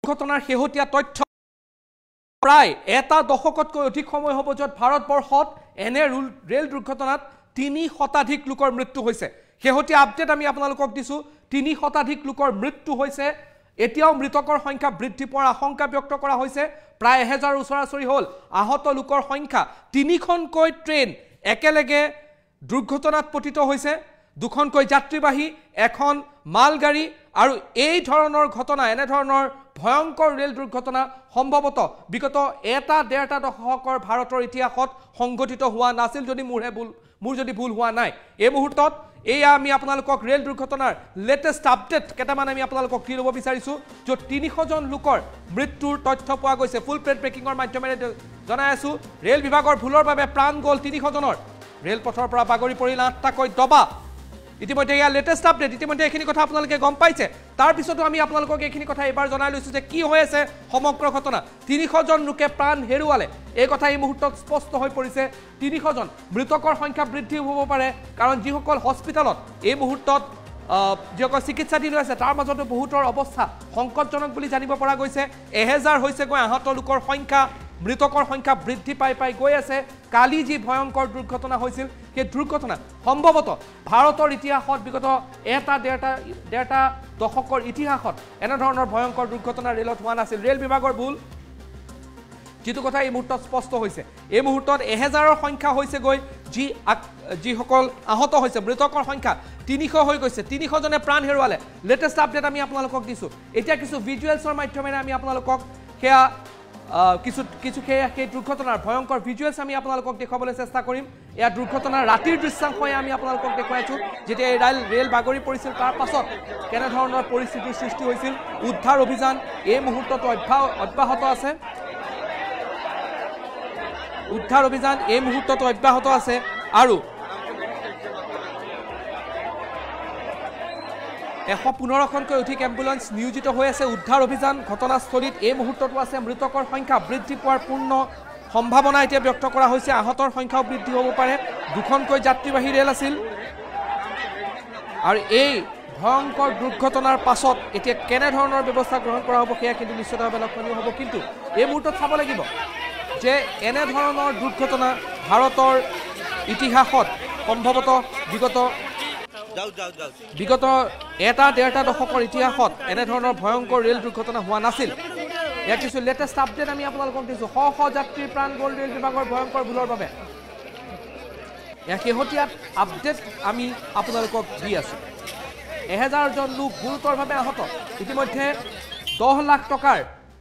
ঘটনাৰ শেহতীয়া তথ্য প্ৰায় এটা দশকতকৈ অধিক সময় হ'ব য'ত ভাৰতবৰ্ষত এনে ৰেল দুৰ্ঘটনাত ৩ শতাধিক লোকৰ মৃত্যু হৈছে শেহতীয়া আপডেট আমি আপোনালোকক দিছো ৩ শতাধিক লোকৰ মৃত্যু হৈছে এতিয়াও মৃতকৰ সংখ্যা বৃদ্ধি পোৱাৰ আশংকা ব্যক্ত কৰা হৈছে প্ৰায় ১০০০ ওচৰাচৰি হ'ল আহত লোকৰ সংখ্যা ৩খনকৈ ট্ৰেইন একেলগে দুৰ্ঘটনাত পতিত হৈছে দুখনকৈ যাত্ৰীবাহী এখন মালগাড়ী আৰু এই ধৰণৰ ঘটনা এনে ধৰণৰ ভয়ংকৰ ৰেল দুৰ্ঘটনা সম্ভৱত বিগত এটা ডেৰটা দশকৰ ভাৰতৰ ইতিহাসত সংঘটিত হোৱা নাছিল যদি মোৰ যদি ভুল হোৱা নাই এই মুহূৰ্তত এয়া আমি আপোনালোকক ৰেল দুৰ্ঘটনাৰ লেটেষ্ট আপডেট কেটামান আমি আপোনালোকক দি ল'ব বিচাৰিছো য'ত ৩০০ জন লোকৰ মৃত্যুৰ তথ্য পোৱা গৈছে ফুল প্লেট ব্ৰেকিংৰ মাধ্যমেৰে জনাই আছো ৰেল বিভাগৰ ভুলৰ বাবে প্ৰাণ গ'ল ৩০০ জনৰ ৰেল পথৰ পৰা বাগৰি পৰিল ৮টাকৈ দবা ইতিমধ্যে ইয়াৰ লেটেষ্ট আপডেট ইতিমধ্যে এইখিনি কথা আপোনালোকে গম পাইছে তাৰ পিছতো আমি আপোনালোকক এইখিনি কথা এবাৰ জনাই লৈছো যে কি হৈ আছে সমগ্ৰ ঘটনা ৩০০ জন লোকে প্ৰাণ হেৰুৱালে এই কথা এই মুহূৰ্তত স্পষ্ট হৈ পৰিছে ৩০০ জন মৃতকৰ সংখ্যা বৃদ্ধি হ'ব পাৰে কাৰণ যিসকল হস্পিটেলত এই মুহূৰ্তত যিসকল চিকিৎসাধীন আছে তাৰ মাজতো বহুতৰ অৱস্থা সংকটজনক বুলি জানিব পৰা গৈছে ১০০০ হৈছেগৈ আহত লোকৰ সংখ্যা মৃতকৰ সংখ্যা বৃদ্ধি পাই গৈ আছে কালি যি ভয়ংকৰ দুৰ্ঘটনা হৈছিল সেই দুৰ্ঘটনা সম্ভৱত ভাৰতৰ ইতিহাসত বিগত এটা ডেৰটা দশকৰ ইতিহাসত এনে ধৰণৰ ভয়ংকৰ দুৰ্ঘটনা ৰেলত হোৱা নাছিল ৰেল বিভাগৰ ভুল যেটো কথা এই মুহূৰ্তত স্পষ্ট হৈছে এই মুহূৰ্তত ১০০০ৰ সংখ্যা হৈছেগৈ যিসকল আহত হৈছে মৃতকৰ সংখ্যা ৩০০ হৈ গৈছে ৩০০ জনে প্ৰাণ হেৰুৱালে লেটেষ্ট আপডেট আমি আপোনালোকক দিছো এতিয়া কিছু ভিজুৱেলছৰ মাধ্যমেৰে আমি আপোনালোকক সেয়া কিছু সেই দুৰ্ঘটনাৰ ভয়ংকৰ ভিজুৱেলছ আমি আপোনালোকক দেখাবলৈ চেষ্টা কৰিম এয়া দুৰ্ঘটনাৰ ৰাতিৰ দৃশ্যাংশই আমি আপোনালোকক দেখুৱাইছো যেতিয়া এই ৰেল বাগৰি পৰিছিল তাৰ পাছত কেনে ধৰণৰ পৰিস্থিতিৰ সৃষ্টি হৈছিল উদ্ধাৰ অভিযান এই মুহূৰ্তত অব্যাহত আছে উদ্ধাৰ অভিযান এই মুহূৰ্তত অব্যাহত আছে আৰু ১১৫খনকৈ অধিক এম্বুলেন্স নিয়োজিত হৈ আছে উদ্ধাৰ অভিযান ঘটনাস্থলীত এই মুহূৰ্ততো আছে মৃতকৰ সংখ্যা বৃদ্ধি পোৱাৰ পূৰ্ণ সম্ভাৱনা এতিয়া ব্যক্ত কৰা হৈছে আহতৰ সংখ্যাও বৃদ্ধি হ'ব পাৰে দুখনকৈ যাত্ৰীবাহী ৰেল আছিল আৰু এই ভয়ংকৰ দুৰ্ঘটনাৰ পাছত এতিয়া কেনে ধৰণৰ ব্যৱস্থা গ্ৰহণ কৰা হ'ব সেয়া কিন্তু নিশ্চিতভাৱে লক্ষণীয় হ'ব কিন্তু এই মুহূৰ্তত চাব লাগিব যে এনে ধৰণৰ দুৰ্ঘটনা ভাৰতৰ ইতিহাসত সম্ভৱত বিগত এটা ডেৰটা দশকৰ ইতিহাসত এনে ধৰণৰ ভয়ংকৰ ৰেল দুৰ্ঘটনা হোৱা নাছিল ইয়াৰ কিছু লেটেষ্ট আপডেট আমি আপোনালোকক দিছো শ যাত্ৰীৰ প্ৰাণ গ'ল ৰেল বিভাগৰ ভয়ংকৰ ভুলৰ বাবে ইয়াৰ শেহতীয়া আপডেট আমি আপোনালোকক দি আছো ১০০০ জন লোক গুৰুতৰভাৱে আহত ইতিমধ্যে ১০ লাখ টকাৰ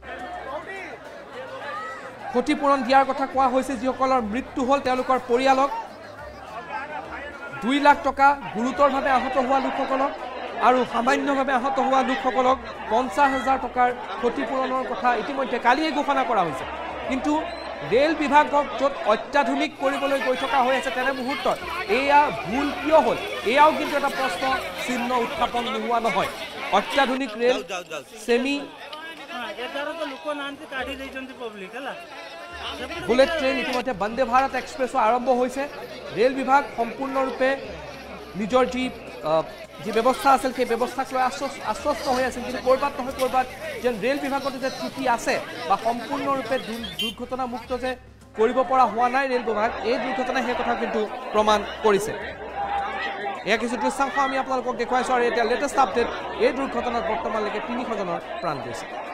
ক্ষতিপূৰণ দিয়াৰ কথা কোৱা হৈছে যিসকলৰ মৃত্যু হ'ল তেওঁলোকৰ পৰিয়ালক ২ লাখ টকা গুৰুতৰভাৱে আহত হোৱা লোকসকলক আৰু সামান্যভাৱে আহত হোৱা লোকসকলক ৫০,০০০ টকাৰ ক্ষতিপূৰণৰ কথা ইতিমধ্যে কালিয়ে ঘোষণা কৰা হৈছে কিন্তু ৰেল বিভাগক য'ত অত্যাধুনিক কৰিবলৈ গৈ থকা হৈ আছে তেনে মুহূৰ্তত এয়া ভুল কিয় হ'ল এয়াও কিন্তু এটা প্ৰশ্ন চিহ্ন উত্থাপন নোহোৱা নহয় অত্যাধুনিক ৰেল সেমি বুলেট ট্ৰেইন ইতিমধ্যে বন্দে ভাৰত এক্সপ্ৰেছো আৰম্ভ হৈছে ৰেল বিভাগ সম্পূৰ্ণৰূপে নিজৰ যি ব্যৱস্থা আছিল সেই ব্যৱস্থাক লৈ আশ্বস্ত হৈ আছিল কিন্তু ক'ৰবাত নহয় ক'ৰবাত যেন ৰেল বিভাগত যে ত্ৰুটি আছে বা সম্পূৰ্ণৰূপে দুৰ্ঘটনামুক্ত যে কৰিব পৰা হোৱা নাই ৰেল বিভাগ এই দুৰ্ঘটনাই সেই কথা কিন্তু প্ৰমাণ কৰিছে এয়া কিছু দৃশ্যাংশ আমি আপোনালোকক দেখুৱাইছোঁ আৰু এতিয়া লেটেষ্ট আপডেট এই দুৰ্ঘটনাত বৰ্তমানলৈকে ৩০০ জনৰ প্ৰাণ গৈছে